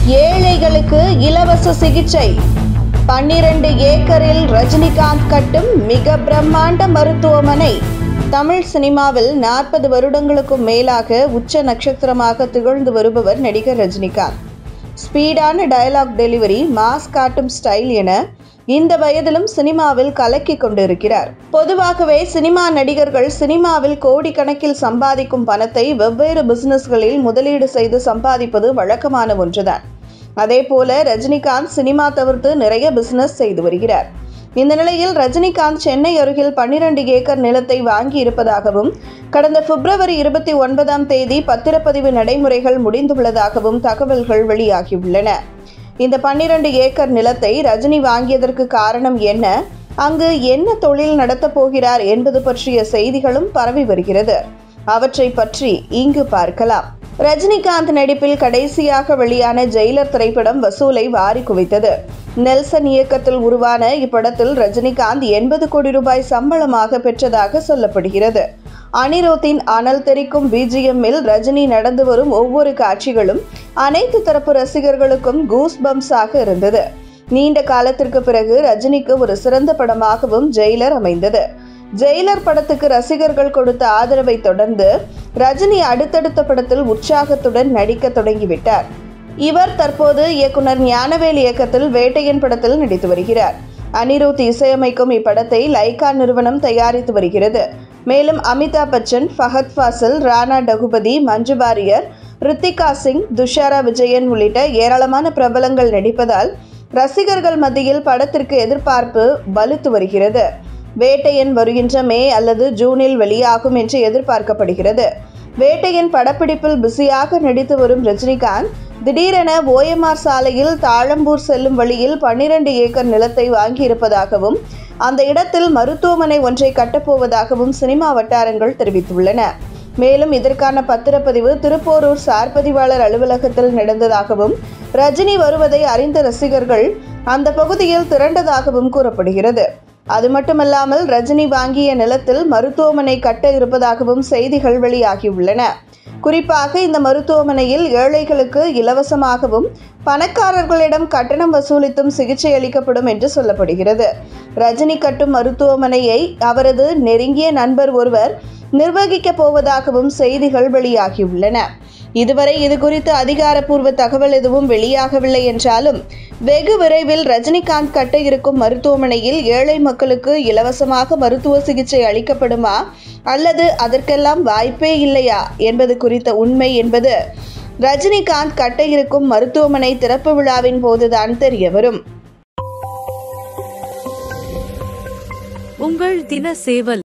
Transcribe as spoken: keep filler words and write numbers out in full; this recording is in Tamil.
ஏழைகளுக்கு இலவச சிகிச்சை. பன்னிரண்டு ஏக்கரில் ரஜினிகாந்த் கட்டும் மிக பிரம்மாண்ட மருத்துவமனை. தமிழ் சினிமாவில் நாற்பது வருடங்களுக்கும் மேலாக உச்ச நட்சத்திரமாக திகழ்ந்து வருபவர் நடிகர் ரஜினிகாந்த். ஸ்பீடான டயலாக் டெலிவரி, மாஸ் காட்டும் ஸ்டைல் என இந்த வயதிலும் சினிமாவில் கலக்கி கொண்டிருக்கிறார். பொதுவாகவே சினிமா நடிகர்கள் சினிமாவில் கோடிக்கணக்கில் சம்பாதிக்கும் பணத்தை வெவ்வேறு பிசினஸ்களில் முதலீடு செய்து சம்பாதிப்பது வழக்கமான ஒன்றுதான். அதே போல ரஜினிகாந்த் சினிமா தவிர்த்து நிறைய பிசினஸ் செய்து வருகிறார். இந்த நிலையில் ரஜினிகாந்த் சென்னை அருகில் பன்னிரண்டு ஏக்கர் நிலத்தை வாங்கி இருப்பதாகவும், கடந்த பிப்ரவரி இருபத்தி ஒன்பதாம் தேதி பத்திரப்பதிவு நடைமுறைகள் முடிந்துள்ளதாகவும் தகவல்கள் வெளியாகியுள்ளன. இந்த பன்னிரண்டு ஏக்கர் நிலத்தை ரஜினி வாங்கியதற்கு காரணம் என்ன, அங்கு என்ன தொழில் நடத்தப் போகிறார் என்பது பற்றிய செய்திகளும் பரவி வருகிறது. அவற்றை பற்றி இங்கு பார்க்கலாம். ரஜினிகாந்த் நடிப்பில் கடைசியாக வெளியான ஜெயிலர் திரைப்படம் வசூலை வாரி குவித்தது. நெல்சன் இயக்கத்தில் உருவான இப்படத்தில் ரஜினிகாந்த் எண்பது கோடி ரூபாய் சம்பளமாக பெற்றதாக சொல்லப்படுகிறது. அனிருத்தின் அனல் தெரிக்கும் பிஜிஎம்மில் ரஜினி நடந்து வரும் ஒவ்வொரு காட்சிகளும் அனைத்து தரப்பு ரசிகர்களுக்கும் கூஸ் பம்ஸாக இருந்தது. நீண்ட காலத்திற்கு பிறகு ரஜினிக்கு ஒரு சிறந்த படமாகவும் ஜெயிலர் அமைந்தது. ஜெயிலர் படத்துக்கு ரசிகர்கள் கொடுத்த ஆதரவை தொடர்ந்து ரஜினி அடுத்தடுத்த படத்தில் உற்சாகத்துடன் நடிக்க தொடங்கிவிட்டார். இவர் தற்போது இயக்குனர் ஞானவேல் இயக்கத்தில் வேட்டையன் படத்தில் நடித்து வருகிறார். அனிருத் இசையமைக்கும் இப்படத்தை லைகா நிறுவனம் தயாரித்து வருகிறது. மேலும் அமிதாப் பச்சன், ஃபஹத் ஃபாசில், ராணா டகுபதி, மஞ்சு வாரியர், ரித்திகா சிங், துஷாரா விஜயன் உள்ளிட்ட ஏராளமான பிரபலங்கள் நடிப்பதால் ரசிகர்கள் மத்தியில் படத்திற்கு எதிர்பார்ப்பு வலுத்து வருகிறது. வேட்டையன் வருகின்ற மே அல்லது ஜூனில் வெளியாகும் என்று எதிர்பார்க்கப்படுகிறது. வேட்டையன் படப்பிடிப்பில் பிஸியாக நடித்து வரும் ரஜினிகாந்த் திடீரென ஓஎம்ஆர் சாலையில் தாழம்பூர் செல்லும் வழியில் பன்னிரண்டு ஏக்கர் நிலத்தை வாங்கியிருப்பதாகவும், அந்த இடத்தில் மருத்துவமனை ஒன்றை கட்டப்போவதாகவும் சினிமா வட்டாரங்கள் தெரிவித்துள்ளன. மேலும் இதற்கான பத்திரப்பதிவு திருப்போரூர் சார்பதிவாளர் அலுவலகத்தில் நடந்ததாகவும், ரஜினி வருவதை அறிந்த ரசிகர்கள் அந்த பகுதியில் திரண்டதாகவும் கூறப்படுகிறது. அது மட்டுமல்லாமல் ரஜினி வாங்கிய நிலத்தில் மருத்துவமனை கட்ட இருப்பதாகவும் செய்திகள் வெளியாகியுள்ளன. குறிப்பாக இந்த மருத்துவமனையில் ஏழைகளுக்கு இலவசமாகவும் பணக்காரர்களிடம் கட்டணம் வசூலித்தும் சிகிச்சை அளிக்கப்படும் என்று சொல்லப்படுகிறது. ரஜினி கட்டும் மருத்துவமனையை அவரது நெருங்கிய நண்பர் ஒருவர் நிர்வகிக்கப் போவதாகவும் செய்திகள் வெளியாகியுள்ளன. இதுவரை இது குறித்து அதிகாரப்பூர்வ தகவல் எதுவும் வெளியாகவில்லை என்றாலும், வெகு விரைவில் ரஜினிகாந்த் கட்ட இருக்கும் மருத்துவமனையில் ஏழை மக்களுக்கு இலவசமாக மருத்துவ சிகிச்சை அளிக்கப்படுமா அல்லது அதற்கெல்லாம் வாய்ப்பே இல்லையா என்பது குறித்த உண்மை என்பது ரஜினிகாந்த் கட்ட இருக்கும் மருத்துவமனை திறப்பு விழாவின் போதுதான் தெரிய வரும். உங்கள் தின சேவல்.